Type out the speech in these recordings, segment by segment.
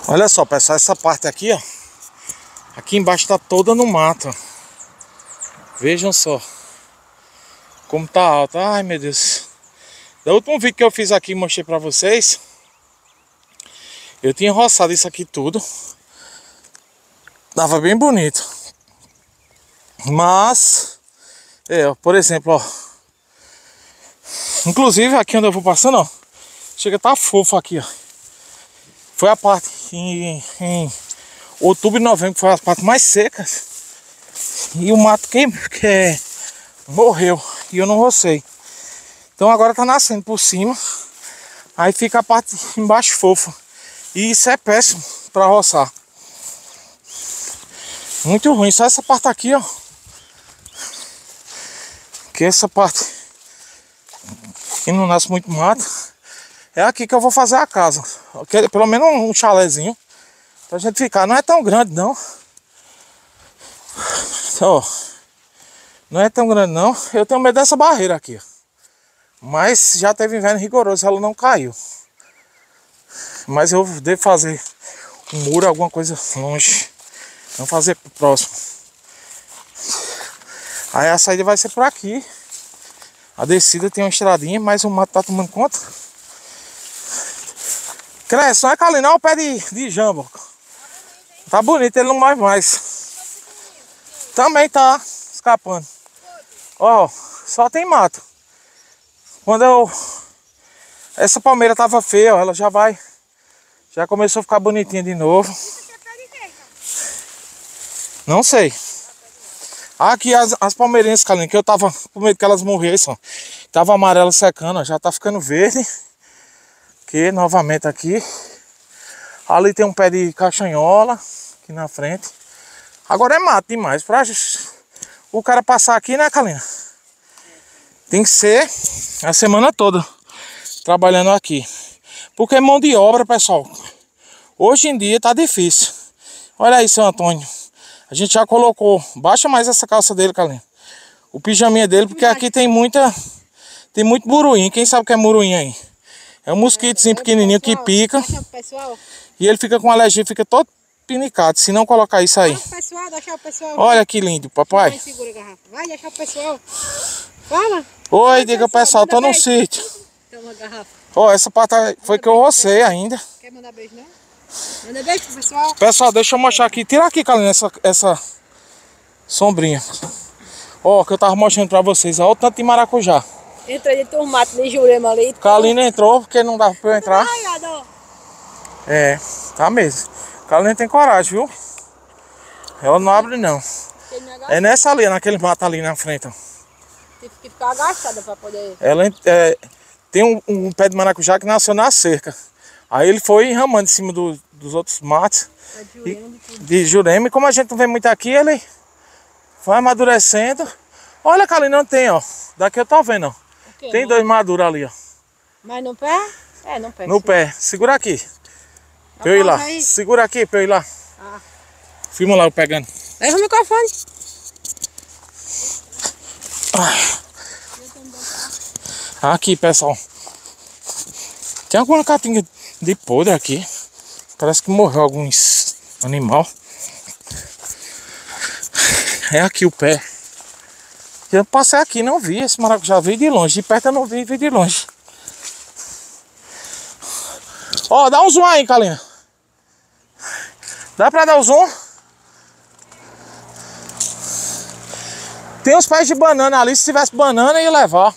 Olha só, pessoal, essa parte aqui, ó. Aqui embaixo tá toda no mato, ó. Vejam só como tá alto. Ai, meu Deus. No último vídeo que eu fiz aqui, mostrei pra vocês. Eu tinha roçado isso aqui tudo. Tava bem bonito. Mas, ó, por exemplo, ó. Inclusive aqui onde eu vou passando, ó. Chega a tá fofo aqui, ó. Foi a parte em outubro e novembro, que foi as partes mais secas. E o mato que morreu. E eu não rocei. Então agora tá nascendo por cima. Aí fica a parte embaixo fofa. E isso é péssimo pra roçar. Muito ruim. Só essa parte aqui, ó. Que essa parte que não nasce muito mato. É aqui que eu vou fazer a casa. Pelo menos um chalézinho pra gente ficar. Não é tão grande não. Ó, não é tão grande não. Eu tenho medo dessa barreira aqui. Mas já teve inverno rigoroso, ela não caiu. Mas eu devo fazer um muro, alguma coisa longe. Não fazer pro próximo. Aí a saída vai ser por aqui. A descida tem uma estradinha, mas o mato tá tomando conta. Cresce, não é Kalina, olha o pé de jambo. Tá bonito, ele não morre mais. Também tá escapando. Ó, só tem mato. Quando essa palmeira tava feia, ó, ela já começou a ficar bonitinha de novo. Não sei. Aqui as palmeirinhas, Kalina, que eu tava com medo que elas morressem, ó. Tava amarela secando, ó, já tá ficando verde. Aqui, novamente aqui. Ali tem um pé de castanhola aqui na frente. Agora é mato demais. Pra o cara passar aqui, né, Kalina? Tem que ser a semana toda trabalhando aqui. Porque mão de obra, pessoal, hoje em dia tá difícil. Olha aí, seu Antônio. A gente já colocou. Baixa mais essa calça dele, Kalina. O pijaminha dele, porque aqui tem muito muruim. Quem sabe o que é muruim aí? É um mosquitozinho pequenininho que pica. E ele fica com alergia, fica todo pinicado. Se não colocar isso aí. Olha que lindo, papai. Vai deixar o pessoal. Fala. Oi, diga o pessoal, tô no sítio. Toma a garrafa. Ó, essa parte foi que eu rocei ainda. Quer mandar beijo, não? Manda beijo pro pessoal. Pessoal, deixa eu mostrar aqui. Tira aqui, Kalina, essa sombrinha. Ó, que eu tava mostrando pra vocês. Ó, o tanto de maracujá. Entrei dentro do mato de Jurema ali. Kalina entrou porque não dava pra eu entrar. É, tá mesmo. Kalina tem coragem, viu? Ela não abre não. É nessa ali, naquele mato ali na frente, ó. Tive que ficar agachada pra poder. Ela tem um pé de maracujá que nasceu na cerca. Aí ele foi enramando em cima dos outros matos de Jurema. E como a gente não vê muito aqui, ele vai amadurecendo. Olha, Kalina, não tem, ó. Daqui eu tô vendo, ó. Tem dois maduros ali, ó. Mas no pé? É, no pé. No pé. Segura aqui. Pra eu ir lá. Segura aqui pra eu ir lá. Ah. Filma lá eu pegando. Leva o microfone. Aqui, pessoal. Tem alguma catinga de podre aqui. Parece que morreu alguns animal. É aqui o pé. Eu passei aqui, não vi esse maracujá, vi de longe. De perto eu não vi, vi de longe. Ó, dá um zoom aí, Kalina. Dá pra dar o zoom? Tem uns pés de banana ali, se tivesse banana ia levar.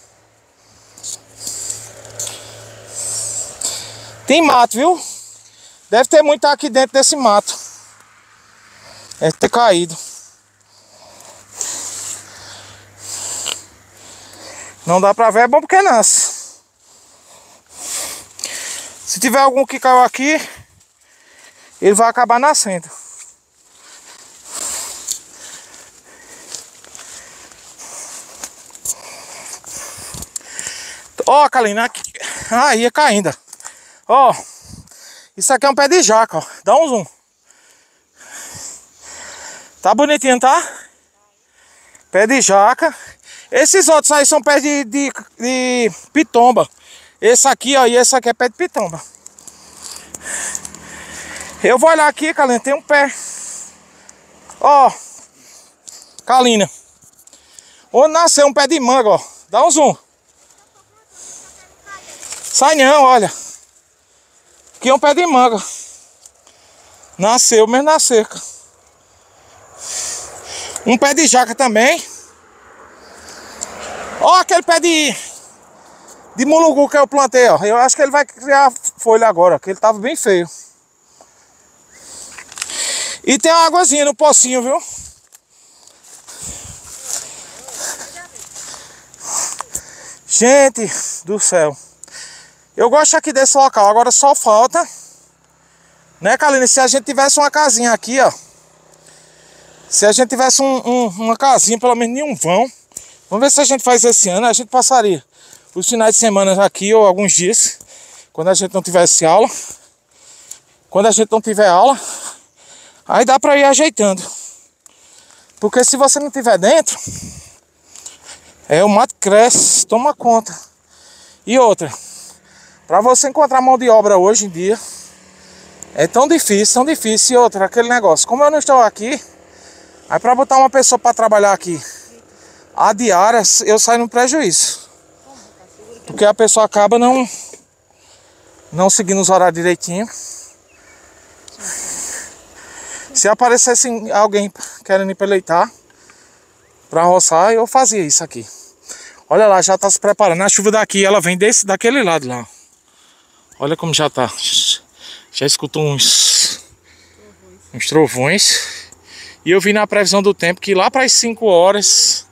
Tem mato, viu? Deve ter muito aqui dentro desse mato. Deve ter caído. Não dá pra ver, é bom porque nasce. Se tiver algum que caiu aqui, ele vai acabar nascendo. Ó, Kalina, aqui. Ah, ia caindo. Ó, isso aqui é um pé de jaca, ó. Dá um zoom. Tá bonitinho, tá? Pé de jaca. Esses outros aí são pés de pitomba. Esse aqui, ó, e esse aqui é pé de pitomba. Eu vou olhar aqui, Kalina, tem um pé. Ó, Kalina. Onde nasceu um pé de manga, ó. Dá um zoom. Sai não, olha. Aqui é um pé de manga. Nasceu mesmo na cerca. Um pé de jaca também. Ó aquele pé de mulugu que eu plantei, ó. Eu acho que ele vai criar folha agora, que ele tava bem feio. E tem uma águazinha no pocinho, viu? Gente do céu. Eu gosto aqui desse local. Agora só falta, né, Kalina? Se a gente tivesse uma casinha aqui, ó. Se a gente tivesse uma casinha, pelo menos em um vão. Vamos ver se a gente faz esse ano. A gente passaria os finais de semana aqui ou alguns dias. Quando a gente não tivesse aula. Quando a gente não tiver aula, aí dá pra ir ajeitando. Porque se você não tiver dentro, o mato cresce, toma conta. E outra, pra você encontrar mão de obra hoje em dia, é tão difícil, tão difícil. E outra, aquele negócio, como eu não estou aqui, aí pra botar uma pessoa pra trabalhar aqui a diária, eu saio no prejuízo. Porque a pessoa acaba não seguindo os horários direitinho. Se aparecesse alguém querendo ir peleitar pra roçar, eu fazia isso aqui. Olha lá, já tá se preparando. A chuva daqui, ela vem daquele lado lá. Olha como já tá. Já escutou uns trovões. E eu vi na previsão do tempo que lá para as 5 horas,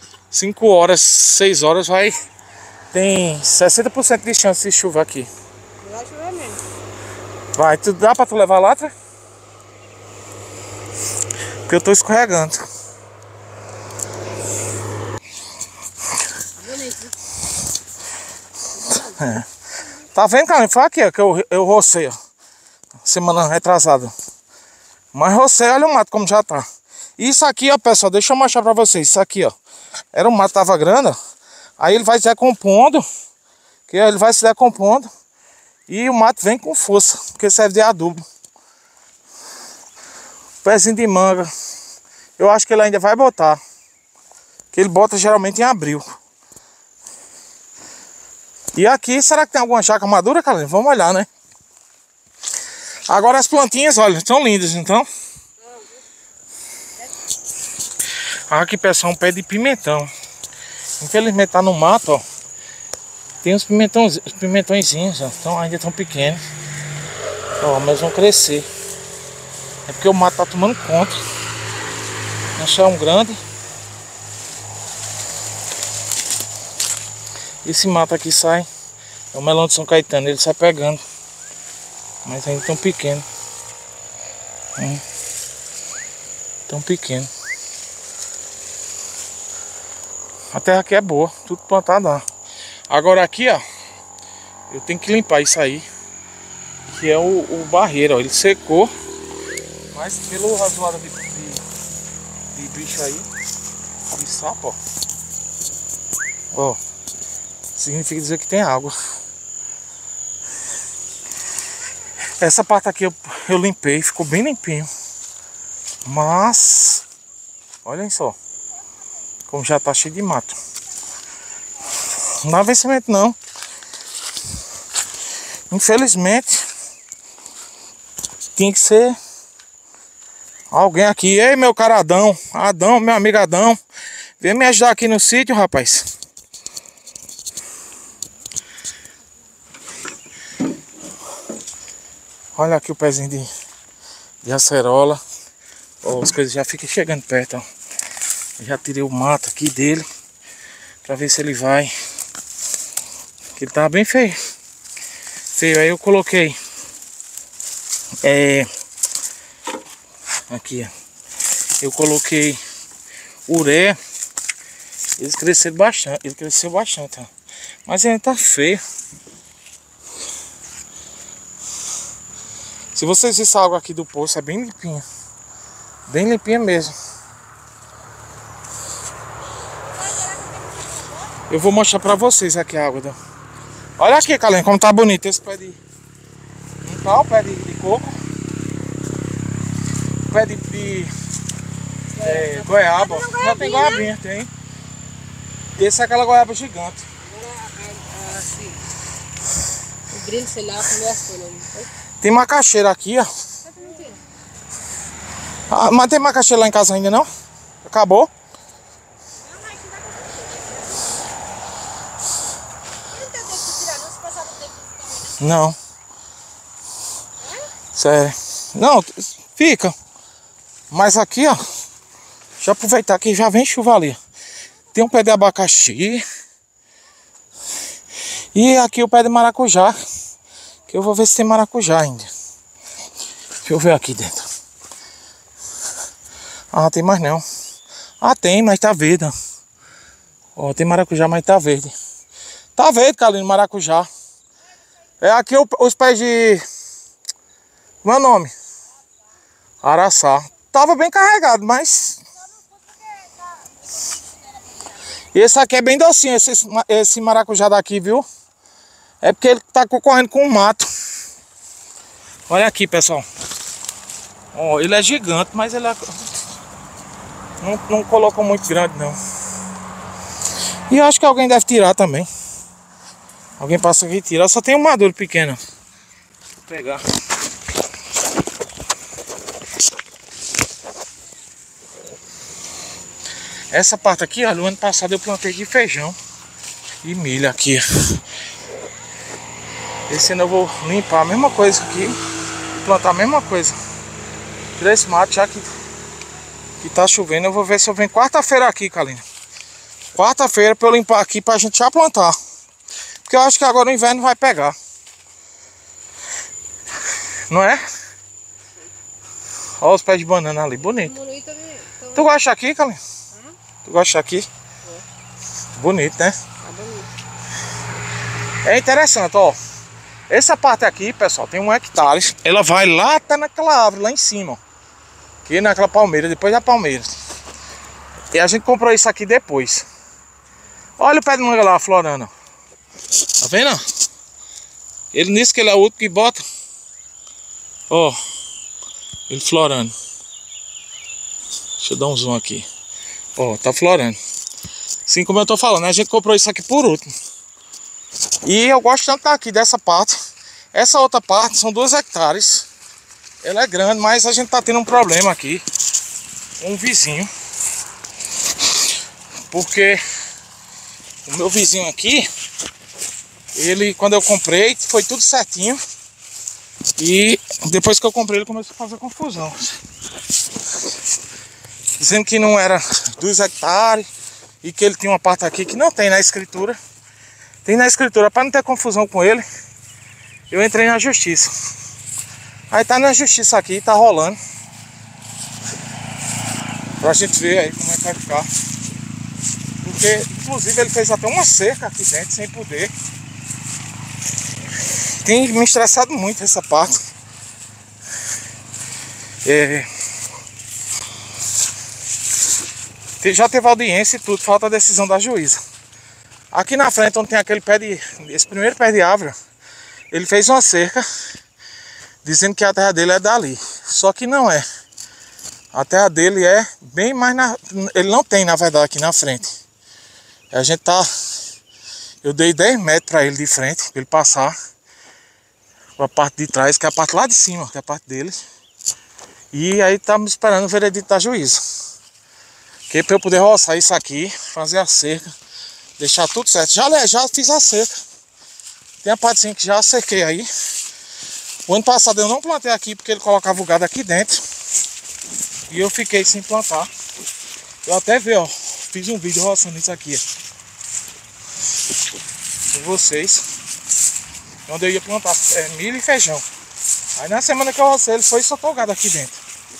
6 horas tem 60% de chance de chuva aqui. Vai chover mesmo. Vai, dá pra tu levar lá, tá? Porque eu tô escorregando. Bonito. Tá vendo, cara? Foi aqui, ó, que eu rocei, ó. Semana retrasada. Mas rocei, olha o mato como já tá. Isso aqui, ó, pessoal, deixa eu mostrar pra vocês. Isso aqui, ó. Era um mato, tava grande, ó. Aí ele vai se decompondo. Que ele vai se decompondo. E o mato vem com força, porque serve de adubo. Pezinho de manga. Eu acho que ele ainda vai botar. Que ele bota geralmente em abril. E aqui, será que tem alguma jaca madura, Kalina? Vamos olhar, né? Agora as plantinhas, olha, estão lindas, então. Aqui, pessoal, um pé de pimentão. Infelizmente tá no mato, ó. Tem uns pimentõezinhos, ó. Então ainda estão pequenos. Ó, mas vão crescer. É porque o mato tá tomando conta. Um chão grande. Esse mato aqui sai. É o melão de São Caetano, ele sai pegando. Mas ainda tão pequeno. Tão pequeno. A terra aqui é boa, tudo plantado lá. Agora aqui, ó, eu tenho que limpar isso aí. Que é o barreiro, ó. Ele secou. Mas pelo razoável de bicho aí, de sapo, ó. Significa dizer que tem água. Essa parte aqui eu limpei, ficou bem limpinho. Mas olhem só como já tá cheio de mato. Não dá vencimento não. Infelizmente tinha que ser alguém aqui. Ei, meu cara Adão, meu amigo Adão, vem me ajudar aqui no sítio, rapaz. Olha aqui o pezinho de acerola. Ó, as coisas já ficam chegando perto, ó. Eu já tirei o mato aqui dele pra ver se ele vai. Que ele tava bem feio. Aí eu coloquei aqui, ó. Eu coloquei ureia. Eles cresceram bastante. Ele cresceu bastante, ó. Mas ainda tá feio. Se vocês vissem a água aqui do poço, é bem limpinha. Bem limpinha mesmo. Eu vou mostrar pra vocês aqui a água. Olha aqui, Kalina, como tá bonito esse pé de... Não tá o pé de coco. pé de goiaba. Já tem goiabinha, tem. Esse é aquela goiaba gigante. Agora, assim, o brilho, sei lá, comeu as folhas. Tem macaxeira aqui, ó. Ah, mas tem macaxeira lá em casa ainda não? Acabou? Não. Sério. Não, fica. Mas aqui, ó. Deixa eu aproveitar que já vem chuva ali. Tem um pé de abacaxi. E aqui o pé de maracujá. Que eu vou ver se tem maracujá ainda. Deixa eu ver aqui dentro. Ah, tem mais não. Ah, tem, mas tá verde. Ó, tem maracujá, mas tá verde. Tá verde, Carlinhos, maracujá. É aqui os pés de... Como é o nome? Araçá. Tava bem carregado, mas... Esse aqui é bem docinho, esse maracujá daqui, viu? É porque ele tá concorrendo com o mato. Olha aqui, pessoal. Ó, ele é gigante, mas ele é... não colocou muito grande, não. E eu acho que alguém deve tirar também. Alguém passa aqui e tira. Só tem um maduro pequeno. Vou pegar. Essa parte aqui, ó, no ano passado eu plantei de feijão e milho aqui. Esse ano eu vou limpar a mesma coisa aqui e plantar a mesma coisa. Tirar esse mato já que tá chovendo. Eu vou ver se eu venho quarta-feira aqui, Kalina. Quarta-feira pra eu limpar aqui pra gente já plantar. Porque eu acho que agora o inverno vai pegar. Não é? Olha os pés de banana ali, bonito. Tu gosta aqui, Kalina? Tu gosta aqui? Bonito, né? É interessante, ó. Essa parte aqui, pessoal, tem 1 hectare. Ela vai lá até naquela árvore, lá em cima, ó. Aqui naquela palmeira, depois da palmeira. E a gente comprou isso aqui depois. Olha o pé de manga lá, florando. Tá vendo? Ele nisso que ele é o último que bota. Ó. Ele florando. Deixa eu dar um zoom aqui. Ó, tá florando. Assim como eu tô falando, a gente comprou isso aqui por último. E eu gosto tanto daqui, dessa parte. Essa outra parte são 2 hectares. Ela é grande, mas a gente tá tendo um problema aqui. Um vizinho. Porque o meu vizinho aqui, ele, quando eu comprei, foi tudo certinho. E depois que eu comprei, ele começou a fazer confusão. Dizendo que não era 2 hectares e que ele tinha uma parte aqui que não tem na escritura. Tem na escritura, para não ter confusão com ele, eu entrei na justiça. Aí tá na justiça aqui, tá rolando. Pra gente ver aí como é que vai ficar. Porque, inclusive, ele fez até uma cerca aqui dentro, sem poder. Tem me estressado muito essa parte. Já teve audiência e tudo, falta a decisão da juíza. Aqui na frente, onde tem aquele pé de... Esse primeiro pé de árvore, ele fez uma cerca, dizendo que a terra dele é dali. Só que não é. A terra dele é bem mais na... Ele não tem, na verdade, aqui na frente. A gente tá... Eu dei 10 metros para ele de frente, para ele passar para a parte de trás, que é a parte lá de cima, que é a parte dele. E aí estamos esperando o veredito da juíza. Que para eu poder roçar isso aqui, fazer a cerca, deixar tudo certo. Já fiz a cerca. Tem a partezinha que já cerquei aí. O ano passado eu não plantei aqui porque ele colocava o gado aqui dentro. E eu fiquei sem plantar. Eu até vi, ó. Fiz um vídeo roçando isso aqui, ó, com vocês. Onde eu ia plantar milho e feijão. Aí na semana que eu rocei, ele foi e soltou o gado aqui dentro.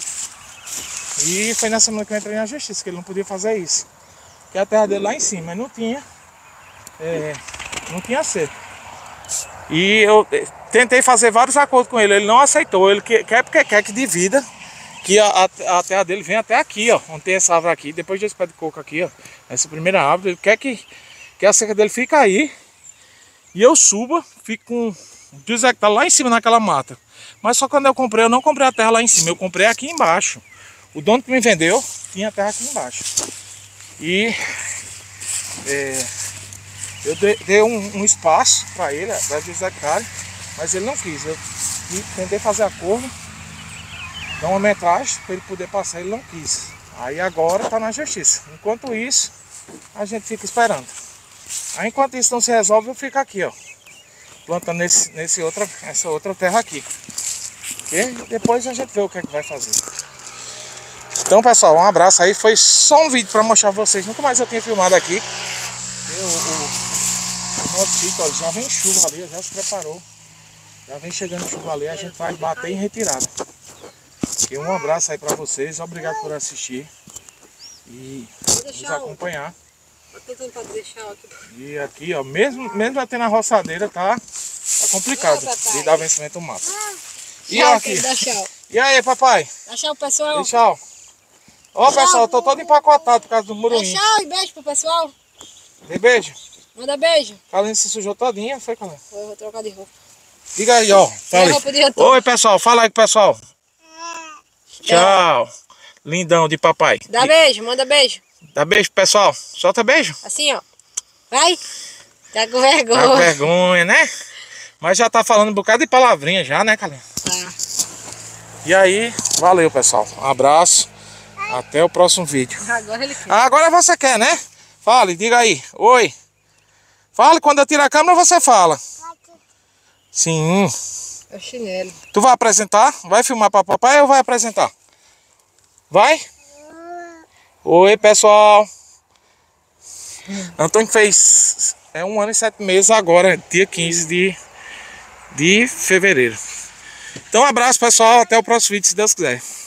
E foi na semana que eu entrei na justiça, que ele não podia fazer isso. Que a terra dele lá em cima, mas não tinha. Não tinha cerca. E eu tentei fazer vários acordos com ele, ele não aceitou. Ele quer porque quer que divida, que a terra dele vem até aqui, ó, onde tem essa árvore aqui, depois desse pé de coco aqui, ó, essa primeira árvore. Ele quer que a cerca dele fique aí e eu suba, fique com 2 hectares lá em cima naquela mata. Mas só quando eu comprei, eu não comprei a terra lá em cima, eu comprei aqui embaixo. O dono que me vendeu tinha terra aqui embaixo. E eu dei um espaço para ele, para 2 hectares, mas ele não quis. Eu tentei fazer acordo, dar uma metragem para ele poder passar, ele não quis. Aí agora está na justiça. Enquanto isso, a gente fica esperando. Aí enquanto isso não se resolve, eu fico aqui, ó, plantando essa outra terra aqui. E depois a gente vê o que é que vai fazer. Então, pessoal, um abraço aí. Foi só um vídeo para mostrar pra vocês. Nunca mais eu tinha filmado aqui. O nosso sítio, olha, já vem chuva ali, já se preparou. Já vem chegando chuva ali, a gente vai bater em retirada. E um abraço aí para vocês. Obrigado por assistir e nos acompanhar. E aqui, ó, mesmo até na roçadeira, tá complicado de dar vencimento ao mato. E ó, aqui. E aí, papai? Dá tchau, pessoal. E tchau. Ó, pessoal, eu tô todo empacotado por causa do muruim. Dá tchau e beijo pro pessoal. Dê beijo. Manda beijo. Kaline se sujou todinha, foi, Kaline? Eu vou trocar de roupa. Diga aí, ó. Tá ali. Oi, pessoal. Fala aí, pessoal. Tchau. Lindão de papai. Dá beijo, manda beijo. Dá beijo, pessoal. Solta beijo. Assim, ó. Vai. Tá com vergonha. Tá com vergonha, né? Mas já tá falando um bocado de palavrinha já, né, Kaline? Tá. E aí, valeu, pessoal. Um abraço. Até o próximo vídeo. Agora ele quer. Agora você quer, né? Fale, diga aí. Oi. Fale, quando eu tirar a câmera você fala. Sim. É o chinelo. Tu vai apresentar? Vai filmar para papai ou vai apresentar? Vai? Oi, pessoal. Antônio fez 1 ano e 7 meses agora, dia 15 de fevereiro. Então, um abraço, pessoal. Até o próximo vídeo, se Deus quiser.